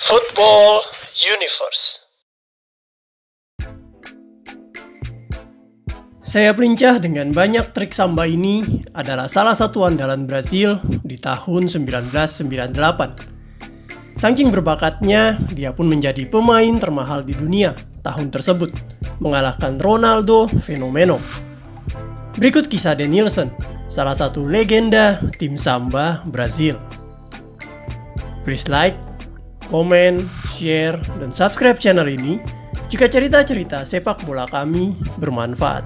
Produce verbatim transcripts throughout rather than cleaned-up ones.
Football Universe. Sayap lincah dengan banyak trik samba ini adalah salah satu andalan Brazil di tahun seribu sembilan ratus sembilan puluh delapan. Saking berbakatnya, dia pun menjadi pemain termahal di dunia tahun tersebut, mengalahkan Ronaldo Fenomeno. Berikut kisah Denilson, salah satu legenda tim samba Brazil. Please like, komen, share, dan subscribe channel ini jika cerita-cerita sepak bola kami bermanfaat.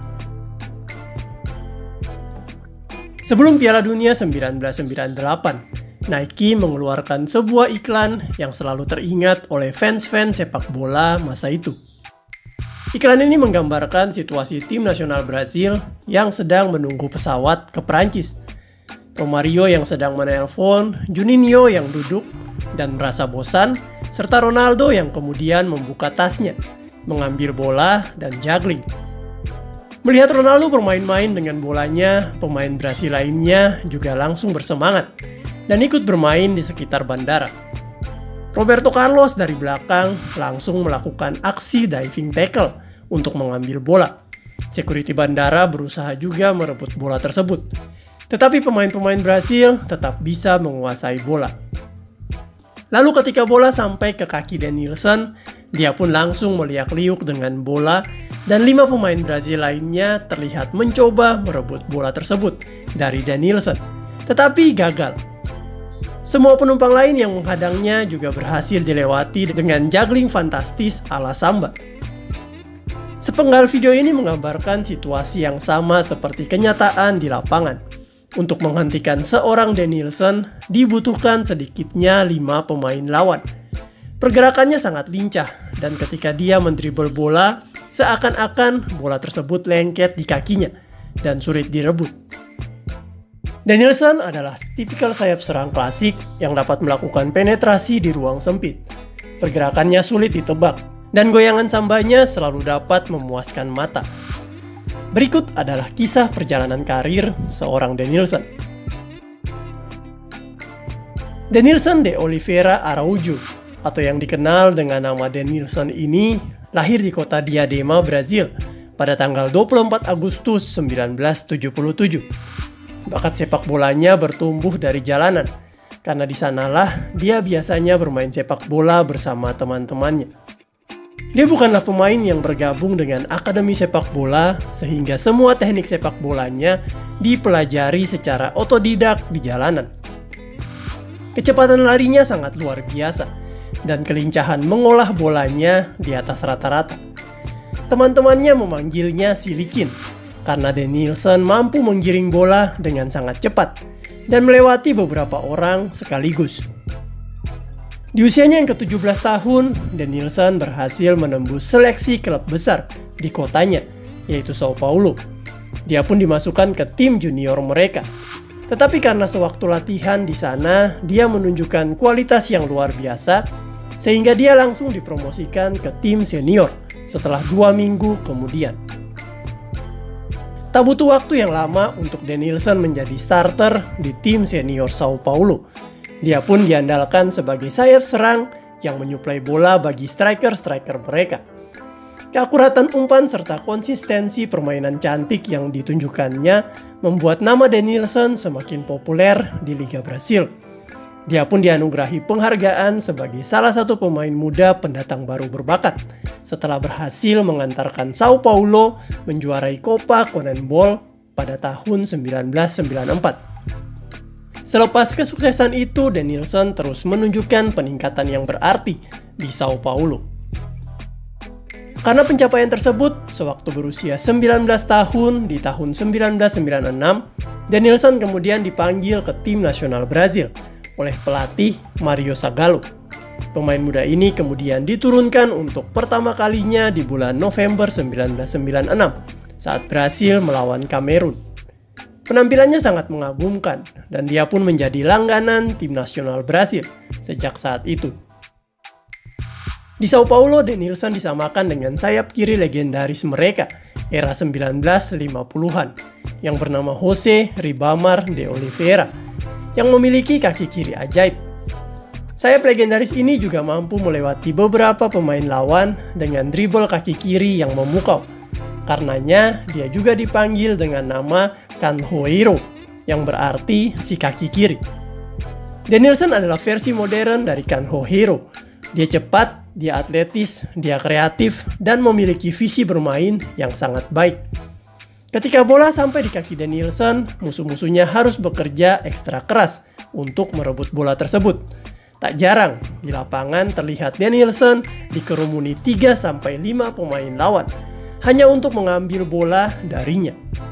Sebelum Piala Dunia seribu sembilan ratus sembilan puluh delapan, Nike mengeluarkan sebuah iklan yang selalu teringat oleh fans-fans sepak bola masa itu. Iklan ini menggambarkan situasi tim nasional Brazil yang sedang menunggu pesawat ke Perancis. Romario yang sedang menelpon, Juninho yang duduk dan merasa bosan, serta Ronaldo yang kemudian membuka tasnya, mengambil bola dan juggling. Melihat Ronaldo bermain-main dengan bolanya, pemain Brasil lainnya juga langsung bersemangat dan ikut bermain di sekitar bandara. Roberto Carlos dari belakang langsung melakukan aksi diving tackle untuk mengambil bola. Security bandara berusaha juga merebut bola tersebut, tetapi pemain-pemain Brasil tetap bisa menguasai bola. Lalu ketika bola sampai ke kaki Denilson, dia pun langsung meliak-liuk dengan bola dan lima pemain Brazil lainnya terlihat mencoba merebut bola tersebut dari Denilson, tetapi gagal. Semua penumpang lain yang menghadangnya juga berhasil dilewati dengan juggling fantastis ala samba. Sepenggal video ini menggambarkan situasi yang sama seperti kenyataan di lapangan. Untuk menghentikan seorang Denilson, dibutuhkan sedikitnya lima pemain lawan. Pergerakannya sangat lincah, dan ketika dia mendribble bola, seakan-akan bola tersebut lengket di kakinya dan sulit direbut. Denilson adalah tipikal sayap serang klasik yang dapat melakukan penetrasi di ruang sempit. Pergerakannya sulit ditebak, dan goyangan sambanya selalu dapat memuaskan mata. Berikut adalah kisah perjalanan karir seorang Denilson. Denilson de Oliveira Araújo, atau yang dikenal dengan nama Denilson ini, lahir di kota Diadema, Brazil pada tanggal dua puluh empat Agustus seribu sembilan ratus tujuh puluh tujuh. Bakat sepak bolanya bertumbuh dari jalanan, karena di sanalah dia biasanya bermain sepak bola bersama teman-temannya. Dia bukanlah pemain yang bergabung dengan akademi sepak bola, sehingga semua teknik sepak bolanya dipelajari secara otodidak di jalanan. Kecepatan larinya sangat luar biasa, dan kelincahan mengolah bolanya di atas rata-rata. Teman-temannya memanggilnya si licin, karena Denilson mampu menggiring bola dengan sangat cepat dan melewati beberapa orang sekaligus. Di usianya yang ke tujuh belas tahun, Denilson berhasil menembus seleksi klub besar di kotanya, yaitu Sao Paulo. Dia pun dimasukkan ke tim junior mereka. Tetapi karena sewaktu latihan di sana, dia menunjukkan kualitas yang luar biasa, sehingga dia langsung dipromosikan ke tim senior setelah dua minggu kemudian. Tak butuh waktu yang lama untuk Denilson menjadi starter di tim senior Sao Paulo. Dia pun diandalkan sebagai sayap serang yang menyuplai bola bagi striker-striker mereka. Keakuratan umpan serta konsistensi permainan cantik yang ditunjukkannya membuat nama Denilson semakin populer di Liga Brasil. Dia pun dianugerahi penghargaan sebagai salah satu pemain muda pendatang baru berbakat setelah berhasil mengantarkan Sao Paulo menjuarai Copa Conmebol pada tahun seribu sembilan ratus sembilan puluh empat. Selepas kesuksesan itu, Denilson terus menunjukkan peningkatan yang berarti di Sao Paulo. Karena pencapaian tersebut, sewaktu berusia sembilan belas tahun di tahun seribu sembilan ratus sembilan puluh enam, Denilson kemudian dipanggil ke tim nasional Brazil oleh pelatih Mario Zagallo. Pemain muda ini kemudian diturunkan untuk pertama kalinya di bulan November seribu sembilan ratus sembilan puluh enam saat Brasil melawan Kamerun. Penampilannya sangat mengagumkan dan dia pun menjadi langganan tim nasional Brasil sejak saat itu. Di Sao Paulo, Denilson disamakan dengan sayap kiri legendaris mereka era sembilan belas lima puluhan yang bernama José Ribamar de Oliveira yang memiliki kaki kiri ajaib. Sayap legendaris ini juga mampu melewati beberapa pemain lawan dengan dribble kaki kiri yang memukau. Karenanya, dia juga dipanggil dengan nama Kanhohiro, yang berarti si kaki kiri. Danielson adalah versi modern dari Kanhohiro. Dia cepat, dia atletis, dia kreatif, dan memiliki visi bermain yang sangat baik. Ketika bola sampai di kaki Danielson, musuh-musuhnya harus bekerja ekstra keras untuk merebut bola tersebut. Tak jarang, di lapangan terlihat Danielson dikerumuni tiga sampai lima pemain lawan, hanya untuk mengambil bola darinya.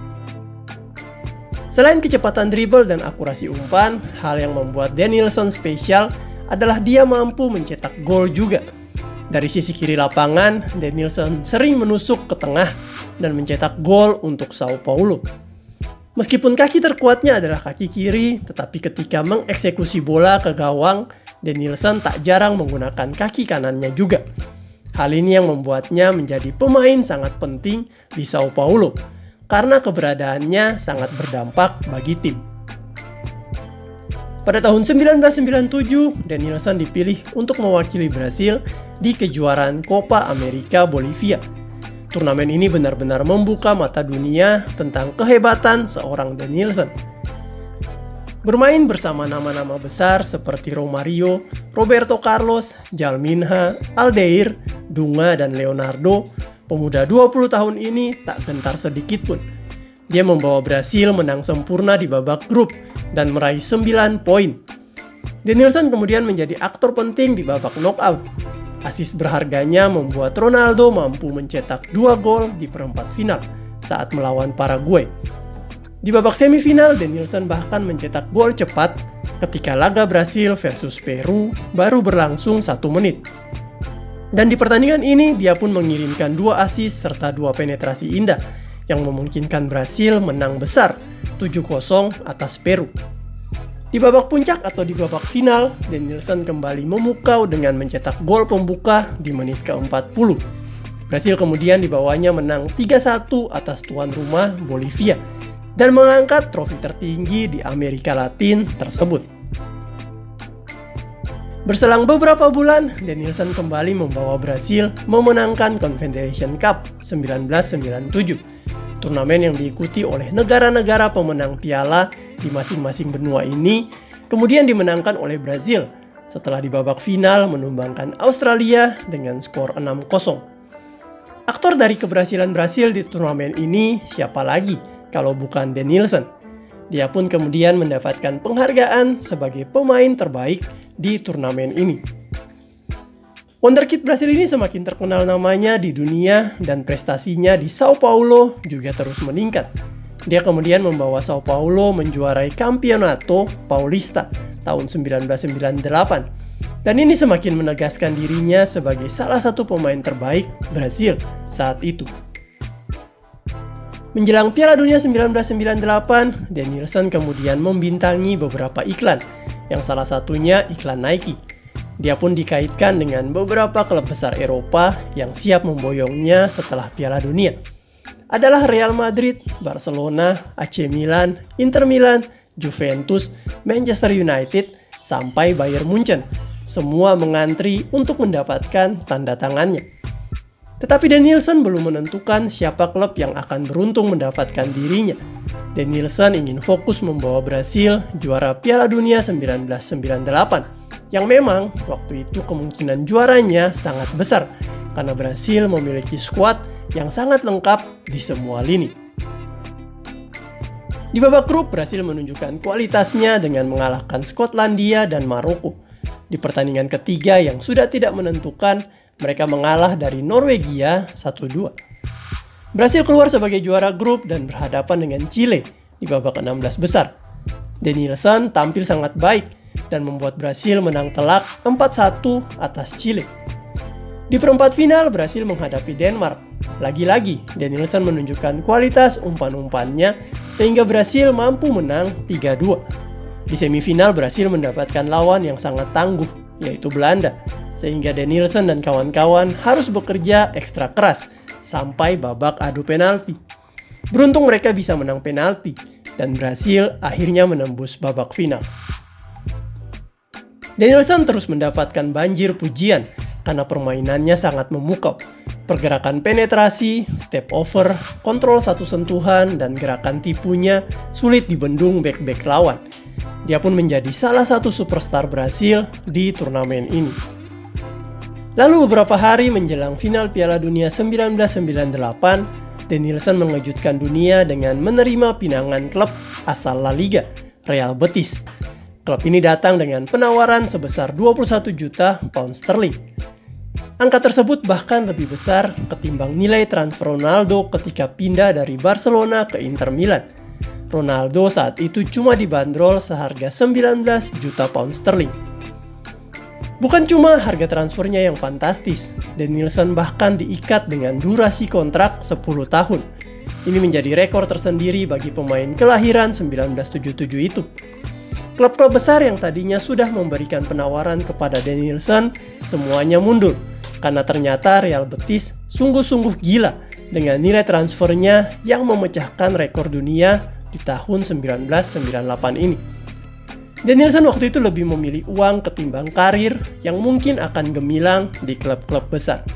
Selain kecepatan dribble dan akurasi umpan, hal yang membuat Danielson spesial adalah dia mampu mencetak gol juga. Dari sisi kiri lapangan, Danielson sering menusuk ke tengah dan mencetak gol untuk Sao Paulo. Meskipun kaki terkuatnya adalah kaki kiri, tetapi ketika mengeksekusi bola ke gawang, Danielson tak jarang menggunakan kaki kanannya juga. Hal ini yang membuatnya menjadi pemain sangat penting di Sao Paulo, karena keberadaannya sangat berdampak bagi tim. Pada tahun seribu sembilan ratus sembilan puluh tujuh, Danielson dipilih untuk mewakili Brasil di kejuaraan Copa America Bolivia. Turnamen ini benar-benar membuka mata dunia tentang kehebatan seorang Danielson. Bermain bersama nama-nama besar seperti Romario, Roberto Carlos, Jalminha, Aldair, Dunga, dan Leonardo, pemuda dua puluh tahun ini tak gentar sedikit pun. Dia membawa Brasil menang sempurna di babak grup dan meraih sembilan poin. Danielson kemudian menjadi aktor penting di babak knockout. Asis berharganya membuat Ronaldo mampu mencetak dua gol di perempat final saat melawan Paraguay. Di babak semifinal, Danielson bahkan mencetak gol cepat ketika laga Brasil versus Peru baru berlangsung satu menit. Dan di pertandingan ini, dia pun mengirimkan dua asis serta dua penetrasi indah yang memungkinkan Brasil menang besar tujuh kosong atas Peru. Di babak puncak atau di babak final, Danielson kembali memukau dengan mencetak gol pembuka di menit ke empat puluh. Brasil kemudian dibawanya menang tiga satu atas tuan rumah Bolivia dan mengangkat trofi tertinggi di Amerika Latin tersebut. Berselang beberapa bulan, Danielson kembali membawa Brasil memenangkan Confederation Cup seribu sembilan ratus sembilan puluh tujuh, turnamen yang diikuti oleh negara-negara pemenang piala di masing-masing benua ini, kemudian dimenangkan oleh Brasil setelah di babak final menumbangkan Australia dengan skor enam kosong. Aktor dari keberhasilan Brasil di turnamen ini siapa lagi kalau bukan Danielson. Dia pun kemudian mendapatkan penghargaan sebagai pemain terbaik di turnamen ini. Wonderkid Brasil ini semakin terkenal namanya di dunia dan prestasinya di Sao Paulo juga terus meningkat. Dia kemudian membawa Sao Paulo menjuarai Campeonato Paulista tahun seribu sembilan ratus sembilan puluh delapan. Dan ini semakin menegaskan dirinya sebagai salah satu pemain terbaik Brasil saat itu. Menjelang Piala Dunia seribu sembilan ratus sembilan puluh delapan, Danielson kemudian membintangi beberapa iklan, yang salah satunya iklan Nike. Dia pun dikaitkan dengan beberapa klub besar Eropa yang siap memboyongnya setelah Piala Dunia. Adalah Real Madrid, Barcelona, A C Milan, Inter Milan, Juventus, Manchester United, sampai Bayern Munchen. Semua mengantri untuk mendapatkan tanda tangannya. Tetapi Danielson belum menentukan siapa klub yang akan beruntung mendapatkan dirinya. Danielson ingin fokus membawa Brasil juara Piala Dunia seribu sembilan ratus sembilan puluh delapan, yang memang waktu itu kemungkinan juaranya sangat besar karena Brasil memiliki skuad yang sangat lengkap di semua lini. Di babak grup, Brasil menunjukkan kualitasnya dengan mengalahkan Skotlandia dan Maroko. Di pertandingan ketiga yang sudah tidak menentukan, mereka mengalah dari Norwegia satu dua. Brasil keluar sebagai juara grup dan berhadapan dengan Chile di babak enam belas besar. Danielson tampil sangat baik dan membuat Brasil menang telak empat satu atas Chile. Di perempat final, Brasil menghadapi Denmark. Lagi-lagi, Danielson menunjukkan kualitas umpan-umpannya sehingga Brasil mampu menang tiga dua. Di semifinal, Brasil mendapatkan lawan yang sangat tangguh, yaitu Belanda, sehingga Danielson dan kawan-kawan harus bekerja ekstra keras sampai babak adu penalti. Beruntung mereka bisa menang penalti, dan Brasil akhirnya menembus babak final. Danielson terus mendapatkan banjir pujian karena permainannya sangat memukau. Pergerakan penetrasi, step over, kontrol satu sentuhan, dan gerakan tipunya sulit dibendung bek-bek lawan. Dia pun menjadi salah satu superstar Brasil di turnamen ini. Lalu beberapa hari menjelang final Piala Dunia seribu sembilan ratus sembilan puluh delapan, Danielson mengejutkan dunia dengan menerima pinangan klub asal La Liga, Real Betis. Klub ini datang dengan penawaran sebesar dua puluh satu juta pound sterling. Angka tersebut bahkan lebih besar ketimbang nilai transfer Ronaldo ketika pindah dari Barcelona ke Inter Milan. Ronaldo saat itu cuma dibanderol seharga sembilan belas juta pound sterling. Bukan cuma harga transfernya yang fantastis, Danielson bahkan diikat dengan durasi kontrak sepuluh tahun. Ini menjadi rekor tersendiri bagi pemain kelahiran seribu sembilan ratus tujuh puluh tujuh itu. Klub-klub besar yang tadinya sudah memberikan penawaran kepada Danielson semuanya mundur, karena ternyata Real Betis sungguh-sungguh gila dengan nilai transfernya yang memecahkan rekor dunia di tahun seribu sembilan ratus sembilan puluh delapan ini. Danielson waktu itu lebih memilih uang ketimbang karir yang mungkin akan gemilang di klub-klub besar.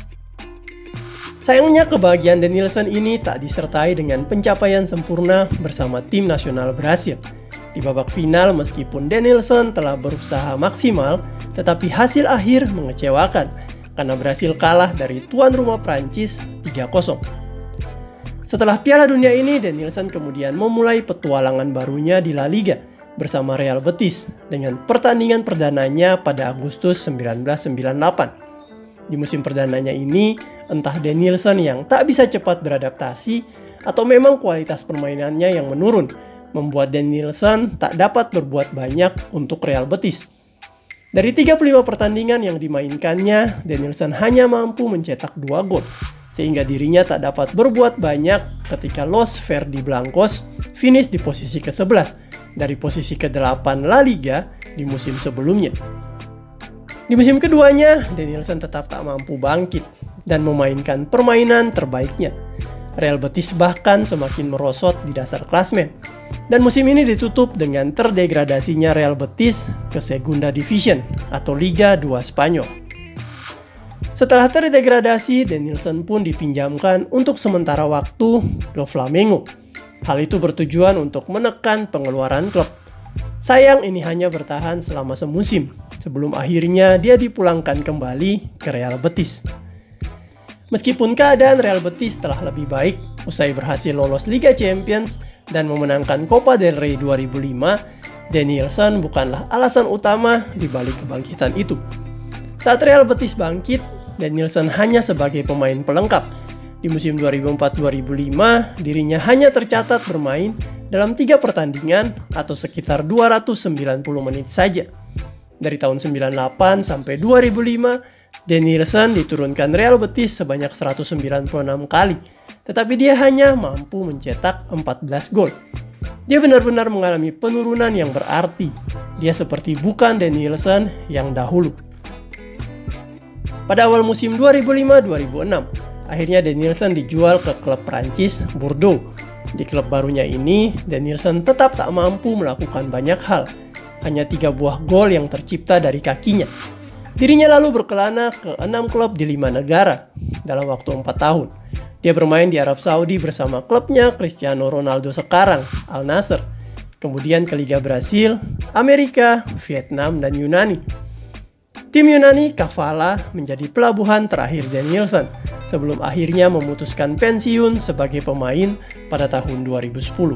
Sayangnya kebahagiaan Danielson ini tak disertai dengan pencapaian sempurna bersama tim nasional Brasil. Di babak final meskipun Danielson telah berusaha maksimal, tetapi hasil akhir mengecewakan karena Brasil kalah dari tuan rumah Prancis tiga kosong. Setelah Piala Dunia ini, Danielson kemudian memulai petualangan barunya di La Liga bersama Real Betis dengan pertandingan perdananya pada Agustus seribu sembilan ratus sembilan puluh delapan. Di musim perdananya ini, entah Danielson yang tak bisa cepat beradaptasi atau memang kualitas permainannya yang menurun, membuat Danielson tak dapat berbuat banyak untuk Real Betis. Dari tiga puluh lima pertandingan yang dimainkannya, Danielson hanya mampu mencetak dua gol, sehingga dirinya tak dapat berbuat banyak ketika Los Verdi Blancos finish di posisi ke sebelas dari posisi ke delapan La Liga di musim sebelumnya. Di musim keduanya, Danielson tetap tak mampu bangkit dan memainkan permainan terbaiknya. Real Betis bahkan semakin merosot di dasar klasmen, dan musim ini ditutup dengan terdegradasinya Real Betis ke Segunda Division atau Liga dua Spanyol. Setelah terdegradasi, Danielson pun dipinjamkan untuk sementara waktu ke Flamengo. Hal itu bertujuan untuk menekan pengeluaran klub. Sayang ini hanya bertahan selama semusim, sebelum akhirnya dia dipulangkan kembali ke Real Betis. Meskipun keadaan Real Betis telah lebih baik usai berhasil lolos Liga Champions dan memenangkan Copa del Rey dua ribu lima, Danielson bukanlah alasan utama di balik kebangkitan itu. Saat Real Betis bangkit, Danielson hanya sebagai pemain pelengkap. Di musim dua ribu empat dua ribu lima, dirinya hanya tercatat bermain dalam tiga pertandingan atau sekitar dua ratus sembilan puluh menit saja. Dari tahun sembilan puluh delapan sampai dua ribu lima, Danielson diturunkan Real Betis sebanyak seratus sembilan puluh enam kali, tetapi dia hanya mampu mencetak empat belas gol. Dia benar-benar mengalami penurunan yang berarti. Dia seperti bukan Danielson yang dahulu. Pada awal musim dua ribu lima dua ribu enam, akhirnya Danielson dijual ke klub Prancis Bordeaux. Di klub barunya ini, Danielson tetap tak mampu melakukan banyak hal. Hanya tiga buah gol yang tercipta dari kakinya. Dirinya lalu berkelana ke enam klub di lima negara dalam waktu empat tahun. Dia bermain di Arab Saudi bersama klubnya Cristiano Ronaldo sekarang, Al Nassr. Kemudian ke Liga Brasil, Amerika, Vietnam, dan Yunani. Tim Yunani Kavala menjadi pelabuhan terakhir Danielson sebelum akhirnya memutuskan pensiun sebagai pemain pada tahun dua ribu sepuluh.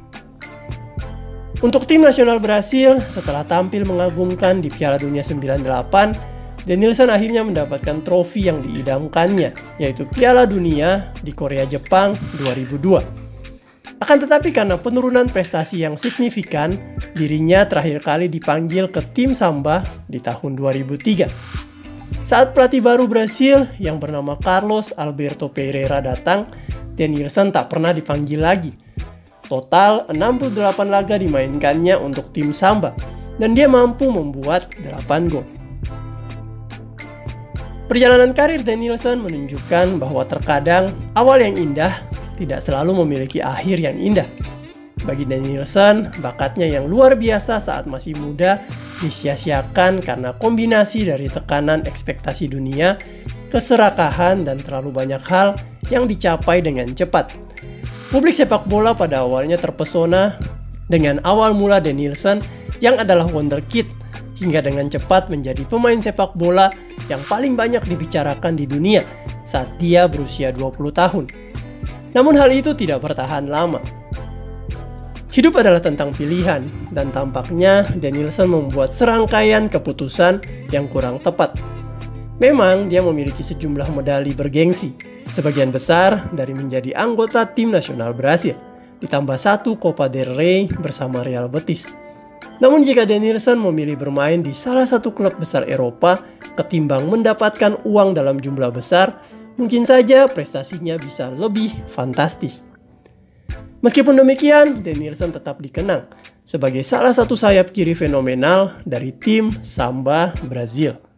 Untuk tim nasional Brasil, setelah tampil mengagumkan di Piala Dunia sembilan puluh delapan, Danielson akhirnya mendapatkan trofi yang diidamkannya, yaitu Piala Dunia di Korea Jepang dua ribu dua. Akan tetapi karena penurunan prestasi yang signifikan, dirinya terakhir kali dipanggil ke tim Samba di tahun dua ribu tiga. Saat pelatih baru Brasil yang bernama Carlos Alberto Pereira datang, Danielson tak pernah dipanggil lagi. Total enam puluh delapan laga dimainkannya untuk tim Samba, dan dia mampu membuat delapan gol. Perjalanan karir Danielson menunjukkan bahwa terkadang awal yang indah tidak selalu memiliki akhir yang indah. Bagi Danielson, bakatnya yang luar biasa saat masih muda disia-siakan karena kombinasi dari tekanan ekspektasi dunia, keserakahan, dan terlalu banyak hal yang dicapai dengan cepat. Publik sepak bola pada awalnya terpesona dengan awal mula Denilson yang adalah wonderkid, hingga dengan cepat menjadi pemain sepak bola yang paling banyak dibicarakan di dunia saat dia berusia dua puluh tahun. Namun hal itu tidak bertahan lama. Hidup adalah tentang pilihan, dan tampaknya Denilson membuat serangkaian keputusan yang kurang tepat. Memang dia memiliki sejumlah medali bergengsi, sebagian besar dari menjadi anggota tim nasional Brasil, ditambah satu Copa del Rey bersama Real Betis. Namun jika Denilson memilih bermain di salah satu klub besar Eropa ketimbang mendapatkan uang dalam jumlah besar, mungkin saja prestasinya bisa lebih fantastis. Meskipun demikian, Denilson tetap dikenang sebagai salah satu sayap kiri fenomenal dari tim Samba Brazil.